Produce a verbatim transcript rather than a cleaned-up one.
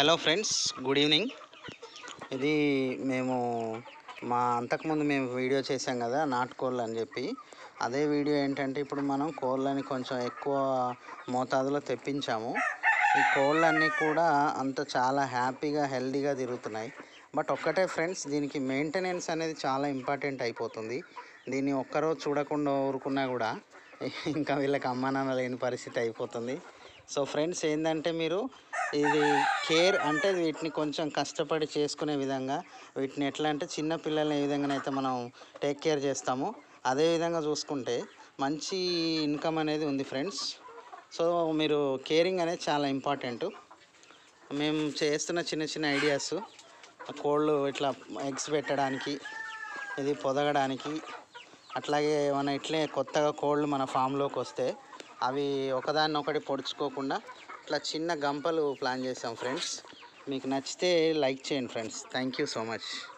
Hello friends, good evening. ఇది మేము మా అంతకుముందు మేము వీడియో చేసాం కదా నాటుకోళ్ళు అని చెప్పి. అదే వీడియో ఏంటంటే ఇప్పుడు మనం కోళ్ళని కొంచెం ఎక్కువ మోతాదులో తెప్పించాము. ఈ కోళ్ళన్నీ కూడా అంత చాలా హ్యాపీగా హెల్దీగా తిరుగుతున్నాయి. బట్ ఒక్కటే ఫ్రెండ్స్, దీనికి మెయింటెనెన్స్ అనేది చాలా ఇంపార్టెంట్ అయిపోతుంది. దీన్ని ఒక్కరోజు చూడకుండా ఊరుకున్నా కూడా ఇంకా వీళ్ళకి అమ్మా నాన్న లేని పరిస్థితి అయిపోతుంది. సో ఫ్రెండ్స్, ఏంటంటే మీరు ఇది కేర్ అంటే వీటిని కొంచెం కష్టపడి చేసుకునే విధంగా, వీటిని ఎట్లా అంటే చిన్న పిల్లల్ని ఏ విధంగానైతే మనం టేక్ కేర్ చేస్తామో అదే విధంగా చూసుకుంటే మంచి ఇన్కమ్ అనేది ఉంది ఫ్రెండ్స్. సో మీరు కేరింగ్ అనేది చాలా ఇంపార్టెంట్. మేము చేస్తున్న చిన్న చిన్న ఐడియాస్, కోళ్ళు ఇట్లా ఎగ్స్ పెట్టడానికి, ఇది పొదగడానికి, అట్లాగే మన ఇట్లే కొత్తగా కోళ్ళు మన ఫామ్లోకి వస్తే అవి ఒకదాన్ని ఒకటి పొడుచుకోకుండా ఇట్లా చిన్న గంపలు ప్లాన్ చేసాం ఫ్రెండ్స్. మీకు నచ్చితే లైక్ చేయండి friends. Thank you so much.